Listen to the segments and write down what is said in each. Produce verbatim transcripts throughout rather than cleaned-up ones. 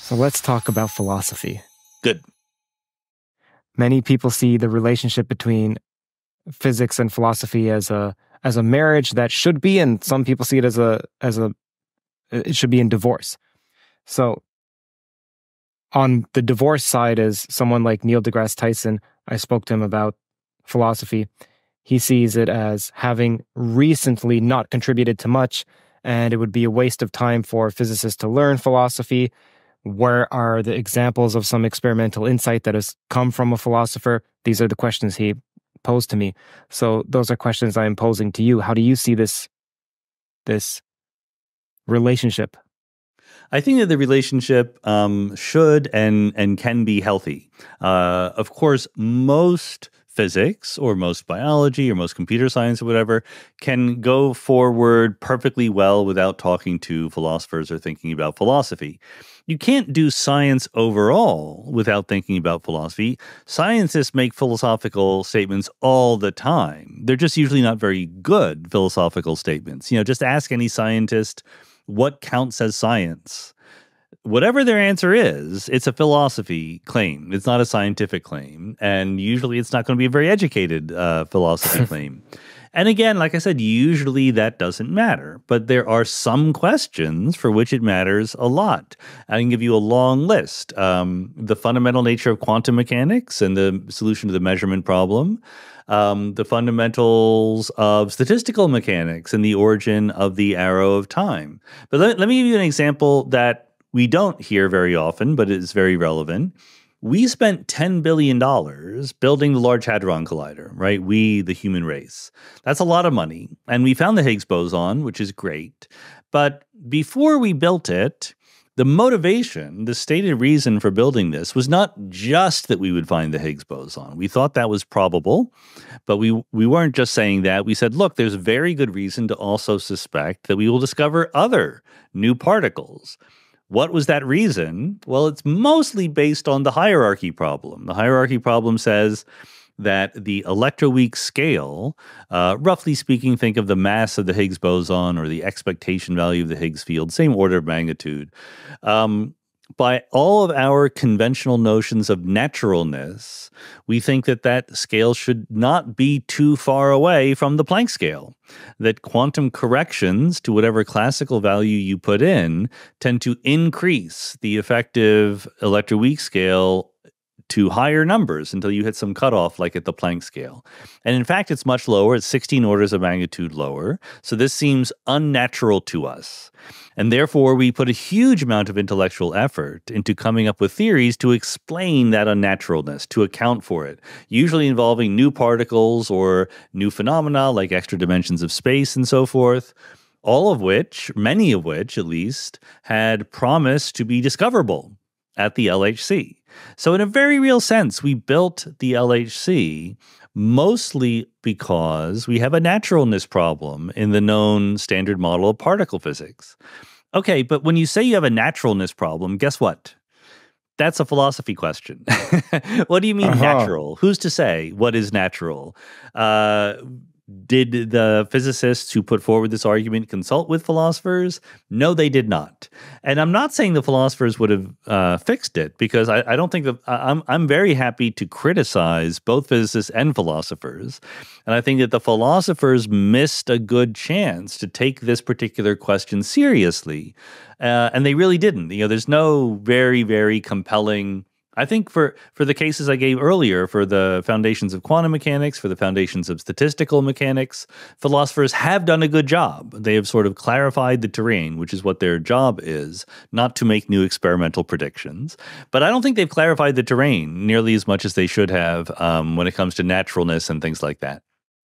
So let's talk about philosophy. Good. Many people see the relationship between physics and philosophy as a as a marriage that should be, and some people see it as a as a it should be in divorce. So on the divorce side is someone like Neil deGrasse Tyson. I spoke to him about philosophy. He sees it as having recently not contributed to much, and it would be a waste of time for physicists to learn philosophy. Where are the examples of some experimental insight that has come from a philosopher? These are the questions he posed to me. So those are questions I am posing to you. How do you see this, this relationship? I think that the relationship um, should and and can be healthy. Uh, of course, most physics or most biology or most computer science or whatever can go forward perfectly well without talking to philosophers or thinking about philosophy. You can't do science overall without thinking about philosophy. Scientists make philosophical statements all the time. They're just usually not very good philosophical statements. You know, just ask any scientist what counts as science. Whatever their answer is, it's a philosophy claim. It's not a scientific claim. And usually it's not going to be a very educated uh, philosophy claim. And again, like I said, usually that doesn't matter. But there are some questions for which it matters a lot. I can give you a long list. Um, the fundamental nature of quantum mechanics and the solution to the measurement problem. Um, the fundamentals of statistical mechanics and the origin of the arrow of time. But let, let me give you an example that we don't hear very often, but is very relevant. We spent ten billion dollars building the Large Hadron Collider, right? We, the human race. That's a lot of money. And we found the Higgs boson, which is great. But before we built it, the motivation, the stated reason for building this was not just that we would find the Higgs boson. We thought that was probable, but we we weren't just saying that. We said, look, there's very good reason to also suspect that we will discover other new particles. What was that reason? Well, it's mostly based on the hierarchy problem. The hierarchy problem says that the electroweak scale, uh, roughly speaking, think of the mass of the Higgs boson or the expectation value of the Higgs field, same order of magnitude. Um, by all of our conventional notions of naturalness, we think that that scale should not be too far away from the Planck scale, that quantum corrections to whatever classical value you put in tend to increase the effective electroweak scale to higher numbers until you hit some cutoff like at the Planck scale. And in fact, it's much lower. It's sixteen orders of magnitude lower. So this seems unnatural to us. And therefore, we put a huge amount of intellectual effort into coming up with theories to explain that unnaturalness, to account for it, usually involving new particles or new phenomena like extra dimensions of space and so forth, all of which, many of which at least, had promised to be discoverable at the L H C. So in a very real sense, we built the L H C mostly because we have a naturalness problem in the known standard model of particle physics. Okay, but when you say you have a naturalness problem, guess what? That's a philosophy question. What do you mean uh-huh. natural? Who's to say what is natural? Uh, Did the physicists who put forward this argument consult with philosophers? No, they did not. And I'm not saying the philosophers would have uh, fixed it, because I, I don't think that I'm, I'm very happy to criticize both physicists and philosophers. And I think that the philosophers missed a good chance to take this particular question seriously. Uh, and they really didn't. You know, there's no very, very compelling I think for, for the cases I gave earlier, for the foundations of quantum mechanics, for the foundations of statistical mechanics, philosophers have done a good job. They have sort of clarified the terrain, which is what their job is, not to make new experimental predictions. But I don't think they've clarified the terrain nearly as much as they should have um, when it comes to naturalness and things like that.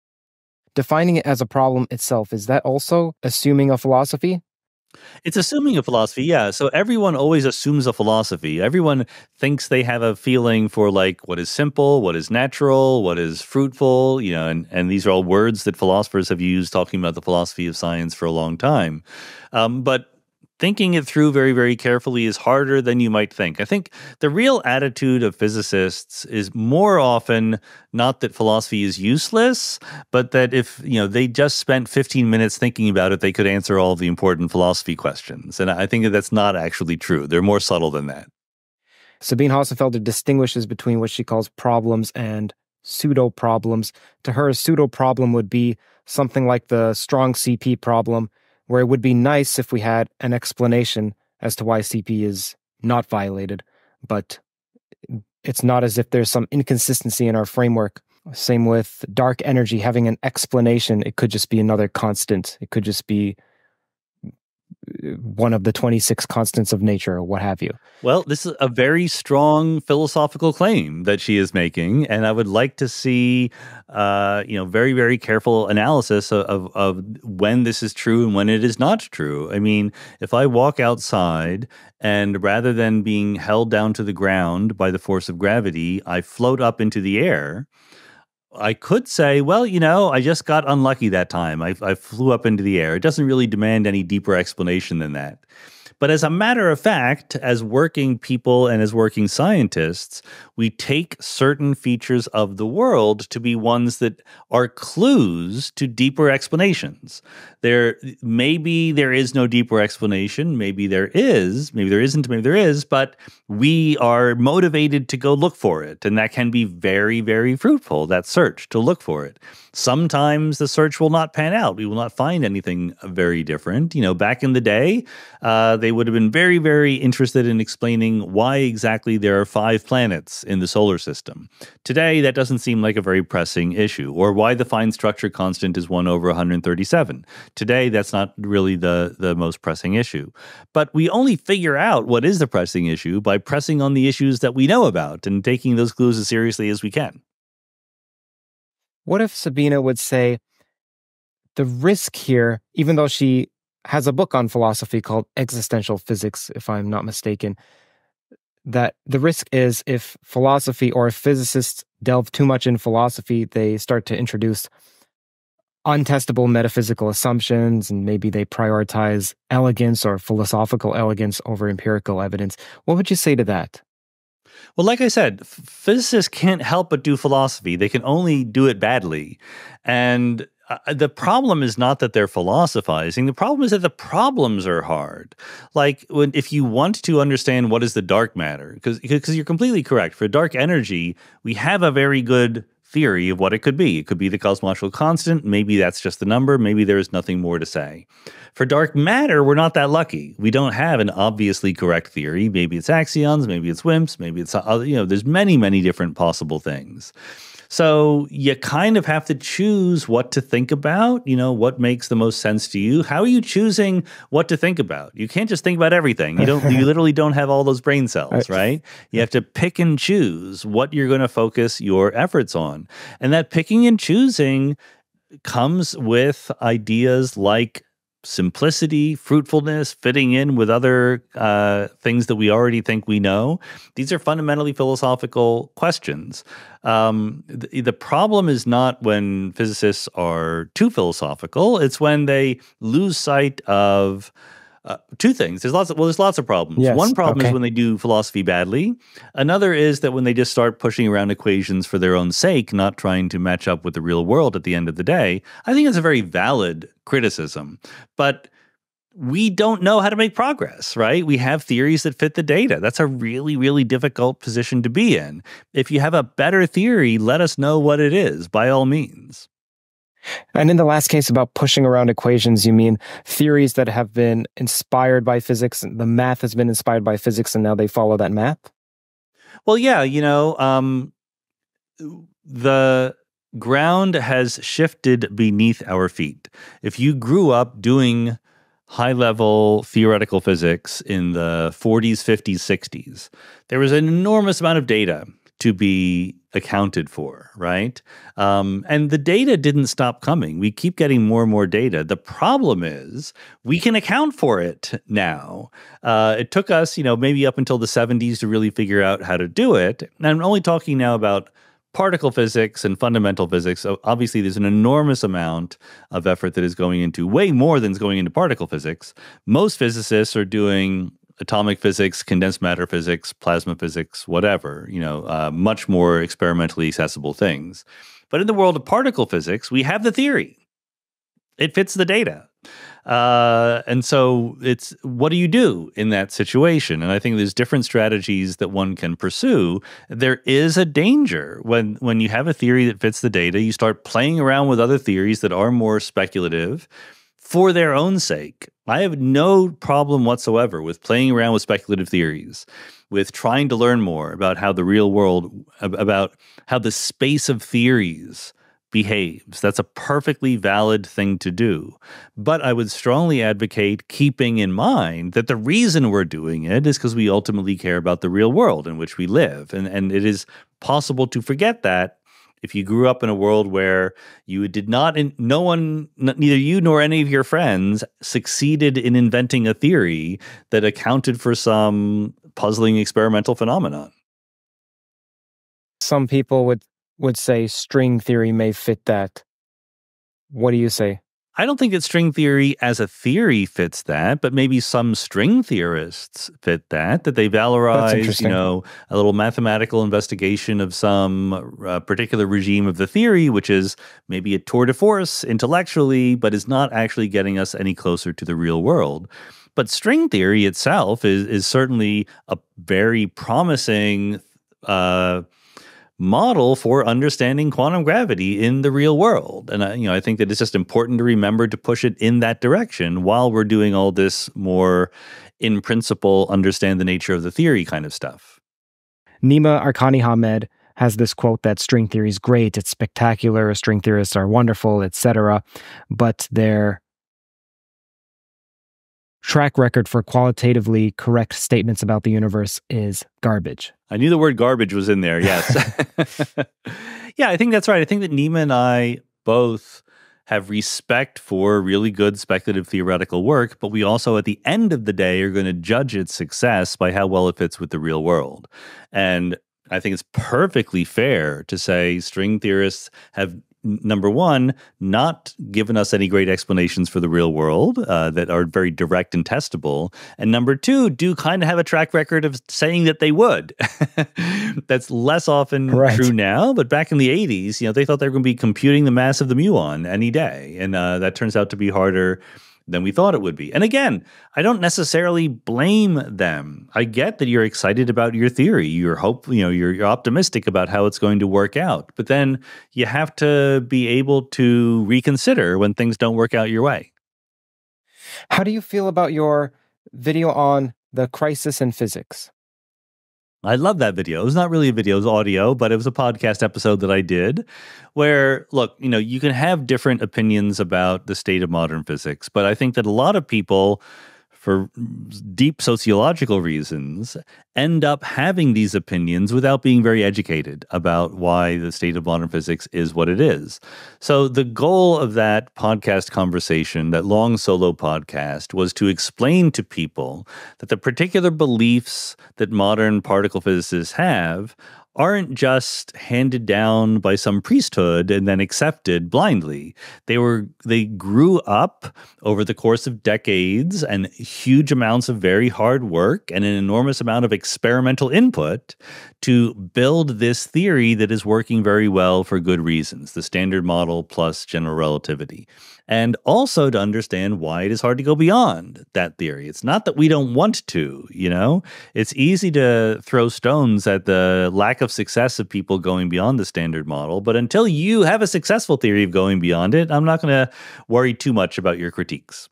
Defining it as a problem itself, is that also assuming a philosophy? It's assuming a philosophy, yeah. So everyone always assumes a philosophy. Everyone thinks they have a feeling for like what is simple, what is natural, what is fruitful, you know, and, and these are all words that philosophers have used talking about the philosophy of science for a long time. Um, but thinking it through very, very carefully is harder than you might think. I think the real attitude of physicists is more often not that philosophy is useless, but that if, you know, they just spent fifteen minutes thinking about it, they could answer all the important philosophy questions. And I think that that's not actually true. They're more subtle than that. Sabine Hossenfelder distinguishes between what she calls problems and pseudo-problems. To her, a pseudo-problem would be something like the strong C P problem, where it would be nice if we had an explanation as to why C P is not violated, but it's not as if there's some inconsistency in our framework. Same with dark energy, having an explanation. It could just be another constant. It could just be one of the twenty-six constants of nature or what have you. Well, this is a very strong philosophical claim that she is making, and I would like to see, uh, you know, very, very careful analysis of, of, of when this is true and when it is not true. I mean, if I walk outside and rather than being held down to the ground by the force of gravity, I float up into the air, I could say, well, you know, I just got unlucky that time. I, I flew up into the air. It doesn't really demand any deeper explanation than that. But as a matter of fact, as working people and as working scientists, we take certain features of the world to be ones that are clues to deeper explanations. There, maybe there is no deeper explanation. Maybe there is. Maybe there isn't. Maybe there is. But we are motivated to go look for it. And that can be very, very fruitful, that search, to look for it. Sometimes the search will not pan out. We will not find anything very different. You know, back in the day, uh, they would have been very, very interested in explaining why exactly there are five planets in the solar system. Today, that doesn't seem like a very pressing issue, or why the fine structure constant is one over one hundred thirty-seven. Today, that's not really the, the most pressing issue. But we only figure out what is the pressing issue by pressing on the issues that we know about and taking those clues as seriously as we can. What if Sabina would say the risk here, even though she has a book on philosophy called Existential Physics, if I'm not mistaken, that the risk is if philosophy or if physicists delve too much in philosophy, they start to introduce untestable metaphysical assumptions, and maybe they prioritize elegance or philosophical elegance over empirical evidence. What would you say to that? Well, like I said, physicists can't help but do philosophy. They can only do it badly. And uh, the problem is not that they're philosophizing. The problem is that the problems are hard. Like, when, if you want to understand what is the dark matter, because because you're completely correct. For dark energy, we have a very good theory of what it could be. It could be the cosmological constant. Maybe that's just the number. Maybe there is nothing more to say. For dark matter, we're not that lucky. We don't have an obviously correct theory. Maybe it's axions, maybe it's WIMPs, maybe it's, you know, there's many, many different possible things. So you kind of have to choose what to think about, you know, what makes the most sense to you. How are you choosing what to think about? You can't just think about everything. You don't, you literally don't have all those brain cells, right? You have to pick and choose what you're going to focus your efforts on. And that picking and choosing comes with ideas like simplicity, fruitfulness, fitting in with other uh, things that we already think we know. These are fundamentally philosophical questions. Um, the, the problem is not when physicists are too philosophical. It's when they lose sight of Uh, two things. There's lots of, well, there's lots of problems. Yes, One problem okay. is when they do philosophy badly. Another is that when they just start pushing around equations for their own sake, not trying to match up with the real world at the end of the day. I think it's a very valid criticism. But we don't know how to make progress, right? We have theories that fit the data. That's a really, really difficult position to be in. If you have a better theory, let us know what it is, by all means. And in the last case about pushing around equations, you mean theories that have been inspired by physics, the math has been inspired by physics, and now they follow that math? Well, yeah, you know, um, the ground has shifted beneath our feet. If you grew up doing high-level theoretical physics in the forties, fifties, sixties, there was an enormous amount of data to be accounted for, right? Um, and the data didn't stop coming. We keep getting more and more data. The problem is we can account for it now. Uh, it took us, you know, maybe up until the seventies to really figure out how to do it. And I'm only talking now about particle physics and fundamental physics, so obviously there's an enormous amount of effort that is going into way more than is going into particle physics. Most physicists are doing atomic physics, condensed matter physics, plasma physics, whatever, you know, uh, much more experimentally accessible things. But in the world of particle physics, we have the theory. It fits the data. Uh, and so it's, what do you do in that situation? And I think there's different strategies that one can pursue. There is a danger when, when you have a theory that fits the data, you start playing around with other theories that are more speculative for their own sake. I have no problem whatsoever with playing around with speculative theories, with trying to learn more about how the real world, about how the space of theories behaves. That's a perfectly valid thing to do. But I would strongly advocate keeping in mind that the reason we're doing it is because we ultimately care about the real world in which we live. And, and it is possible to forget that if you grew up in a world where you did not, no one, neither you nor any of your friends succeeded in inventing a theory that accounted for some puzzling experimental phenomenon. Some people would would say string theory may fit that. What do you say? I don't think that string theory as a theory fits that, but maybe some string theorists fit that, that they valorize, you know, a little mathematical investigation of some uh, particular regime of the theory, which is maybe a tour de force intellectually, but is not actually getting us any closer to the real world. But string theory itself is, is certainly a very promising uh model for understanding quantum gravity in the real world. And I, you know, I think that it's just important to remember to push it in that direction while we're doing all this more in principle, understand the nature of the theory kind of stuff. Nima Arkani Hamed has this quote that string theory is great, it's spectacular, string theorists are wonderful, et cetera, but their track record for qualitatively correct statements about the universe is garbage. I knew the word garbage was in there, yes. Yeah, I think that's right. I think that Nima and I both have respect for really good speculative theoretical work, but we also, at the end of the day, are going to judge its success by how well it fits with the real world. And I think it's perfectly fair to say string theorists have, number one, not given us any great explanations for the real world uh, that are very direct and testable. And number two, do kind of have a track record of saying that they would. That's less often right. true now, but back in the eighties, you know, they thought they were going to be computing the mass of the muon any day. And uh, that turns out to be harder than we thought it would be. And again, I don't necessarily blame them. I get that you're excited about your theory. You're hope, you know, you're, you're optimistic about how it's going to work out. But then you have to be able to reconsider when things don't work out your way. How do you feel about your video on the crisis in physics? I love that video. It was not really a video, it was audio, but it was a podcast episode that I did where, look, you know, you can have different opinions about the state of modern physics, but I think that a lot of people, for deep sociological reasons, end up having these opinions without being very educated about why the state of modern physics is what it is. So the goal of that podcast conversation, that long solo podcast, was to explain to people that the particular beliefs that modern particle physicists have aren't just handed down by some priesthood and then accepted blindly. They were they grew up over the course of decades and huge amounts of very hard work and an enormous amount of experimental input to build this theory that is working very well for good reasons, the Standard Model plus general relativity. And also to understand why it is hard to go beyond that theory. It's not that we don't want to, you know? It's easy to throw stones at the lack of success of people going beyond the Standard Model, but until you have a successful theory of going beyond it, I'm not going to worry too much about your critiques.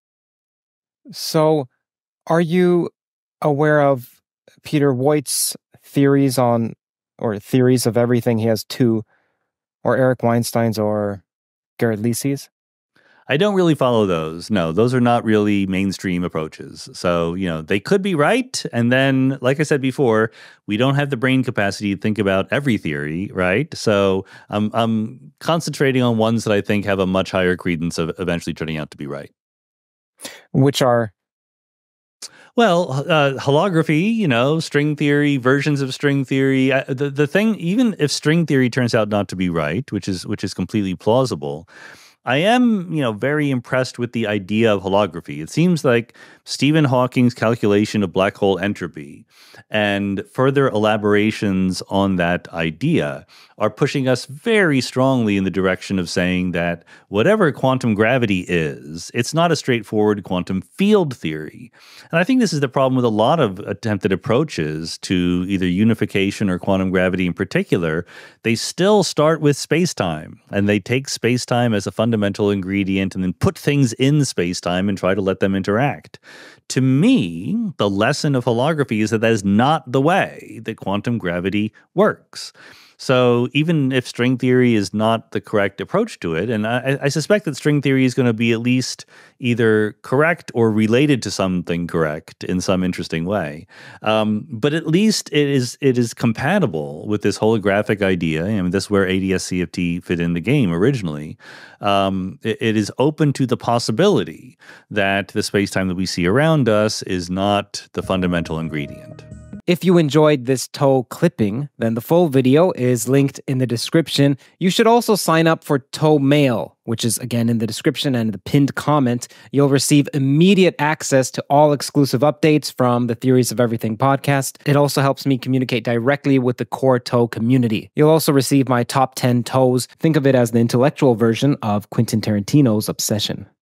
So, are you aware of Peter Woit's theories on, or theories of everything? He has two, or Eric Weinstein's or Garrett Lisi's? I don't really follow those. No, those are not really mainstream approaches. So, you know, they could be right. And then, like I said before, we don't have the brain capacity to think about every theory, right? So I'm, I'm concentrating on ones that I think have a much higher credence of eventually turning out to be right. Which are? Well, uh, holography, you know, string theory, versions of string theory. Uh, the the thing, even if string theory turns out not to be right, which is which is completely plausible, I am, you know, very impressed with the idea of holography. It seems like Stephen Hawking's calculation of black hole entropy and further elaborations on that idea are pushing us very strongly in the direction of saying that whatever quantum gravity is, it's not a straightforward quantum field theory. And I think this is the problem with a lot of attempted approaches to either unification or quantum gravity in particular. They still start with space-time, and they take space-time as a fundamental ingredient and then put things in space-time and try to let them interact. To me, the lesson of holography is that that is not the way that quantum gravity works. So even if string theory is not the correct approach to it, and I, I suspect that string theory is going to be at least either correct or related to something correct in some interesting way, um, but at least it is it is compatible with this holographic idea. I mean, this is where A D S C F T fit in the game originally. Um, it, it is open to the possibility that the space-time that we see around us is not the fundamental ingredient. If you enjoyed this Toe clipping, then the full video is linked in the description. You should also sign up for Toe Mail, which is again in the description and the pinned comment. You'll receive immediate access to all exclusive updates from the Theories of Everything podcast. It also helps me communicate directly with the core Toe community. You'll also receive my top ten Toes. Think of it as the intellectual version of Quentin Tarantino's Obsession.